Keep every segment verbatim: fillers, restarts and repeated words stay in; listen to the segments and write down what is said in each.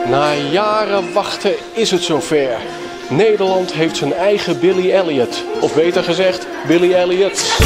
Na jaren wachten is het zover. Nederland heeft zijn eigen Billy Elliot. Of beter gezegd, Billy Elliot.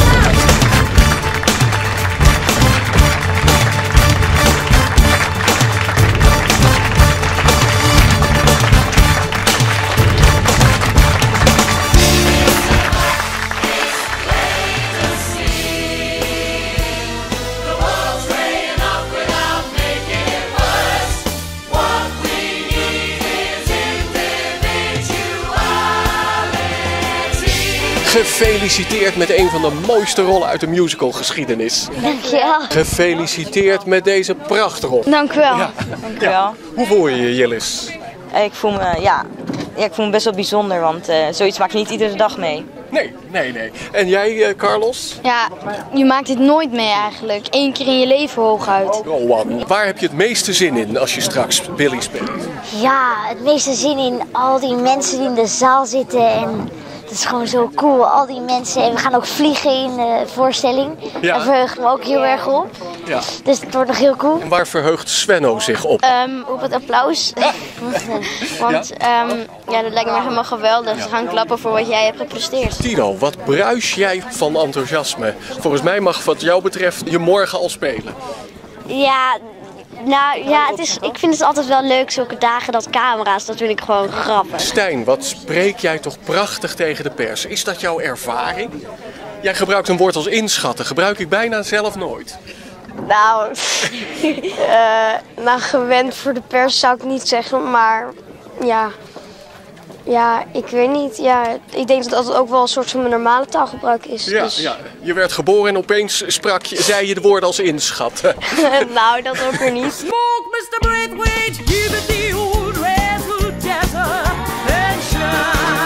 Gefeliciteerd met een van de mooiste rollen uit de musicalgeschiedenis. Dankjewel. Gefeliciteerd met deze prachtrol. Dank u wel. Ja. Dank u wel. Hoe voel je je, Jillis? Ik voel me, ja, ja, ik voel me best wel bijzonder, want uh, zoiets maak je niet iedere dag mee. Nee, nee, nee. En jij, uh, Carlos? Ja, je maakt dit nooit mee eigenlijk. Eén keer in je leven hooguit. Rowan, waar heb je het meeste zin in als je straks Billy speelt? Ja, het meeste zin in al die mensen die in de zaal zitten en... Het is gewoon zo cool, al die mensen. En we gaan ook vliegen in de voorstelling. Ja. Daar verheug ik me ook heel erg op. Ja. Dus het wordt nog heel cool. En waar verheugt Svenno zich op? Um, op het applaus. Want ja. Um, ja, dat lijkt me helemaal geweldig. Ze gaan klappen voor wat jij hebt gepresteerd. Tino, wat bruis jij van enthousiasme? Volgens mij mag wat jou betreft je morgen al spelen. Ja, nou ja, het is, ik vind het altijd wel leuk, zulke dagen, dat camera's, dat vind ik gewoon grappig. Stijn, wat spreek jij toch prachtig tegen de pers? Is dat jouw ervaring? Jij gebruikt een woord als inschatten, gebruik ik bijna zelf nooit. Nou, uh, nou, gewend voor de pers zou ik niet zeggen, maar ja, ja, ik weet niet. Ja, ik denk dat dat ook wel een soort van normale taalgebruik is. Ja, dus... ja. Je werd geboren en opeens sprak je, zei je de woorden als inschatten. Nou, dat ook weer niet. Smoke, mister Braithwaite, give it the old razzle dazzle and shine.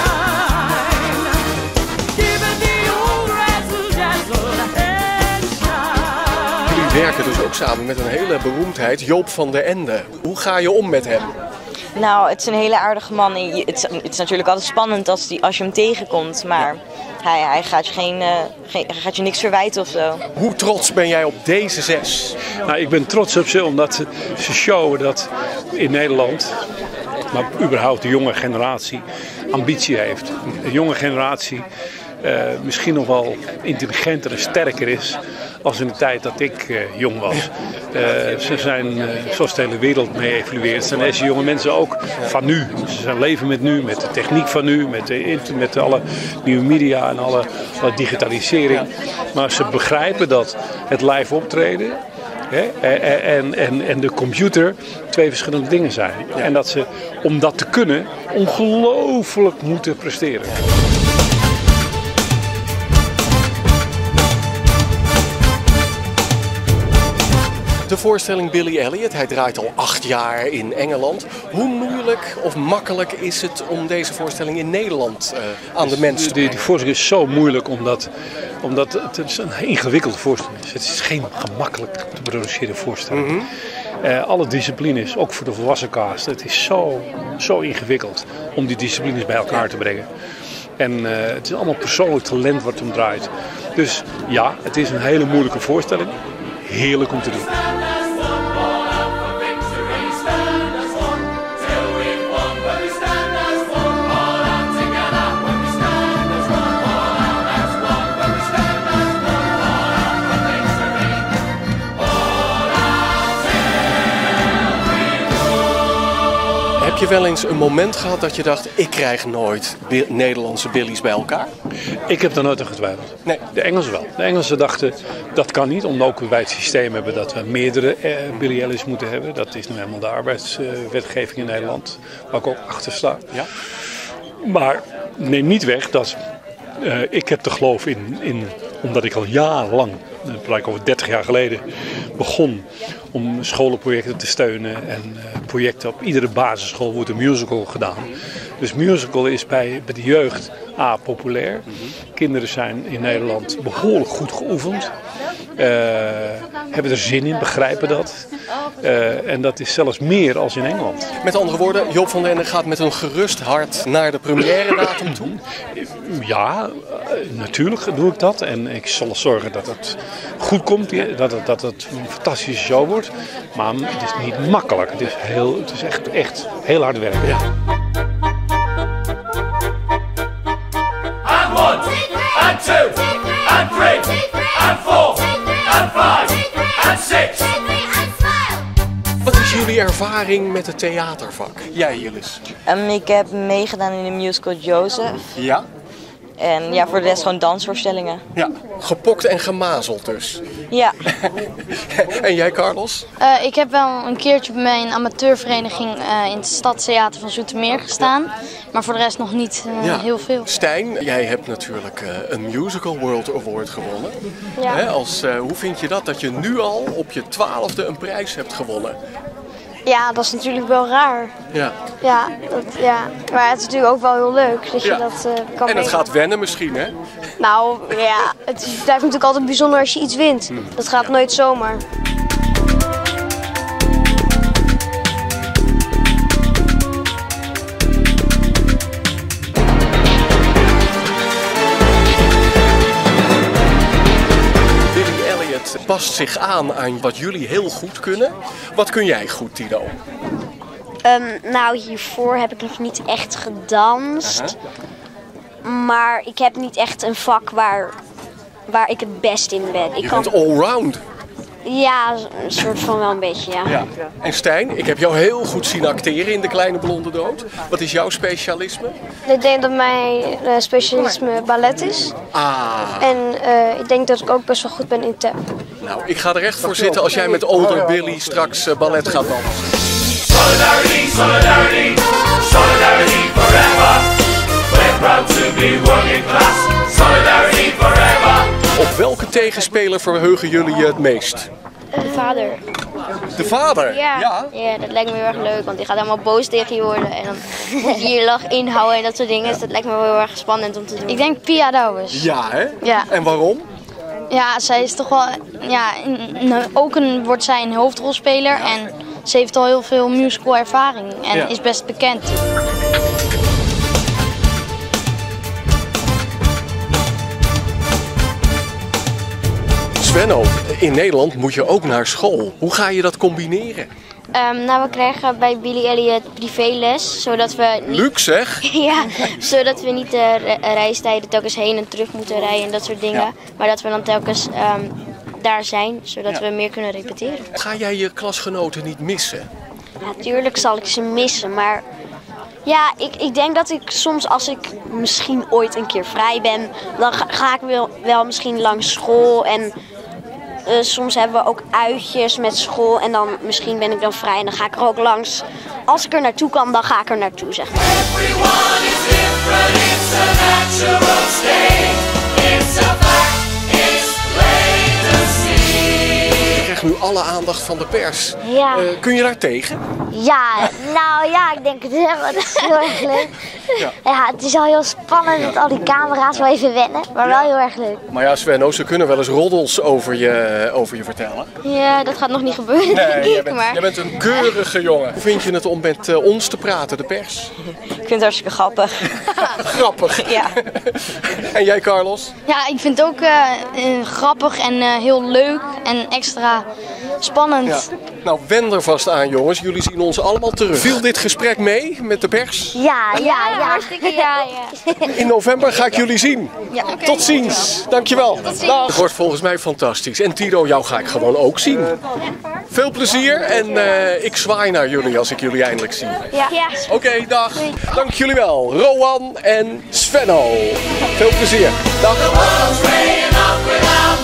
Give it the old razzle dazzle and shine. Jullie werken dus ook samen met een hele beroemdheid, Joop van den Ende. Hoe ga je om met hem? Nou, het is een hele aardige man. Het is, het is natuurlijk altijd spannend als, die, als je hem tegenkomt, maar hij, hij, gaat je geen, uh, geen, hij gaat je niks verwijten of zo. Hoe trots ben jij op deze zes? Nou, ik ben trots op ze omdat ze, ze showen dat in Nederland, maar überhaupt de jonge generatie, ambitie heeft. De jonge generatie uh, misschien nog wel intelligenter en sterker is als in de tijd dat ik uh, jong was. Uh, ze zijn, uh, zoals de hele wereld mee evolueert, zijn deze jonge mensen ook van nu. Ze zijn leven met nu, met de techniek van nu, met, de, met alle nieuwe media en alle, alle digitalisering. Maar ze begrijpen dat het live optreden hè, en, en, en de computer twee verschillende dingen zijn. En dat ze, om dat te kunnen, ongelooflijk moeten presteren. De voorstelling Billy Elliot, hij draait al acht jaar in Engeland. Hoe moeilijk of makkelijk is het om deze voorstelling in Nederland uh, aan de mensen te brengen? Die voorstelling is zo moeilijk omdat, omdat het een ingewikkelde voorstelling is. Het is geen gemakkelijk te produceren voorstelling. Mm-hmm. uh, alle disciplines, ook voor de volwassen cast, het is zo, zo ingewikkeld om die disciplines bij elkaar te brengen. En uh, het is allemaal persoonlijk talent wat om draait. Dus ja, het is een hele moeilijke voorstelling. Heerlijk om te doen. Heb je wel eens een moment gehad dat je dacht, ik krijg nooit Bi- Nederlandse Billy's bij elkaar? Ik heb daar nooit aan getwijfeld. Nee. De Engelsen wel. De Engelsen dachten, dat kan niet, omdat ook wij het systeem hebben dat we meerdere eh, Billy Elliot's moeten hebben. Dat is nu helemaal de arbeidswetgeving in Nederland, waar ik ook achter sta. Ja. Maar neem niet weg dat uh, ik heb te geloof in, in, omdat ik al jarenlang, uh, over dertig jaar geleden, begon om scholenprojecten te steunen en uh, projecten op iedere basisschool wordt een musical gedaan. Dus musical is bij, bij de jeugd A, populair. Kinderen zijn in Nederland behoorlijk goed geoefend. Uh, hebben er zin in, begrijpen dat. Uh, en dat is zelfs meer als in Engeland. Met andere woorden, Joop van den Ende gaat met een gerust hart naar de première datum toe. Ja, uh, natuurlijk doe ik dat. En ik zal zorgen dat het goed komt, dat het, dat het een fantastische show wordt. Maar het is niet makkelijk. Het is, heel, het is echt, echt heel hard werken. Ja. And one, and two, and three, and four, and five, and six. Wat is jullie ervaring met het theatervak? Jij, Jillis? Um, ik heb meegedaan in de musical Joseph. Ja? En ja, voor de rest gewoon dansvoorstellingen. Ja, gepokt en gemazeld dus. Ja. En jij, Carlos? Uh, ik heb wel een keertje bij mijn amateurvereniging uh, in het Stadstheater van Zoetermeer gestaan. Maar voor de rest nog niet uh, Ja. heel veel. Stijn, jij hebt natuurlijk uh, een Musical World Award gewonnen. Ja. Hè, als, uh, hoe vind je dat, dat je nu al op je twaalfde een prijs hebt gewonnen? Ja, dat is natuurlijk wel raar. Ja. Ja, dat, ja. Maar het is natuurlijk ook wel heel leuk dat je Ja. dat uh, kan En het meemaken. gaat wennen misschien, hè? Nou ja, het blijft natuurlijk altijd bijzonder als je iets wint. Dat gaat nooit zomaar. Billy Elliot past zich aan aan wat jullie heel goed kunnen. Wat kun jij goed, Tino? Um, nou, hiervoor heb ik nog niet echt gedanst. Maar ik heb niet echt een vak waar, waar ik het best in ben. Ik Je kan, bent allround. ja, een soort van wel een beetje, ja. Ja. En Stijn, ik heb jou heel goed zien acteren in De Kleine Blonde Dood. Wat is jouw specialisme? Ik denk dat mijn uh, specialisme ballet is. Ah, En uh, ik denk dat ik ook best wel goed ben in tap. nou, ik ga er echt voor zitten als jij met Older Billy straks uh, ballet gaat dansen. Solidarity, solidarity, solidarity forever. We're proud to be working class. Solidarity forever. Op welke tegenspeler verheugen jullie je het meest? De vader. De vader? Ja. ja, dat lijkt me heel erg leuk, want die gaat helemaal boos tegen je worden. En dan moet je je lach inhouden en dat soort dingen. Dus dat lijkt me wel heel erg spannend om te doen. Ik denk Pia Douwes. Ja, hè? Ja. En waarom? Ja, zij is toch wel, ja, in- in- ook een, wordt zij een hoofdrolspeler en ze heeft al heel veel musical ervaring en Ja. is best bekend. Svenno, in Nederland moet je ook naar school. Hoe ga je dat combineren? Ehm, nou, we krijgen bij Billy Elliot privéles, zodat we niet, Luxe, zeg. ja, zodat we niet de re- reistijden telkens heen en terug moeten rijden en dat soort dingen. Ja. Maar dat we dan telkens ehm, daar zijn, zodat Ja. we meer kunnen repeteren. Ga jij je klasgenoten niet missen? Natuurlijk zal ik ze missen, maar ja, ik, ik denk dat ik soms als ik misschien ooit een keer vrij ben, dan ga, ga ik wel, wel misschien langs school en eh, soms hebben we ook uitjes met school en dan misschien ben ik dan vrij en dan ga ik er ook langs. Als ik er naartoe kan, dan ga ik er naartoe, zeg maar. Everyone is different, it's a natural state. It's a fact, it's plain to see. Je krijgt nu alle aandacht van de pers. Ja. Eh, kun je daar tegen? Ja, nou ja, ik denk het wel. Dat is heel erg leuk. Ja. Ja, het is al heel spannend met al die camera's, wel even wennen, maar wel heel erg leuk. Maar ja, Svenno, ze kunnen wel eens roddels over je, over je vertellen. Ja, dat gaat nog niet gebeuren, Nee, denk jij ik, bent, maar... jij bent een keurige jongen. Hoe vind je het om met eh, ons te praten, de pers? Ik vind het hartstikke grappig. Grappig. Ja. En jij, Carlos? Ja, ik vind het ook eh, eh, grappig en eh, heel leuk en extra spannend. Ja. Nou, wend er vast aan, jongens. Jullie zien ons allemaal terug. Viel dit gesprek mee met de pers? Ja, ja, ja. Hartstikke ja, ja. In november ga ik jullie zien. Tot ziens. Dankjewel. Dag. Het wordt volgens mij fantastisch. En Tino, jou ga ik gewoon ook zien. Veel plezier en eh, ik zwaai naar jullie als ik jullie eindelijk zie. Ja. Oké, dag. Dank jullie wel. Rowan en Svenno. Veel plezier. Dag. World's weighing up without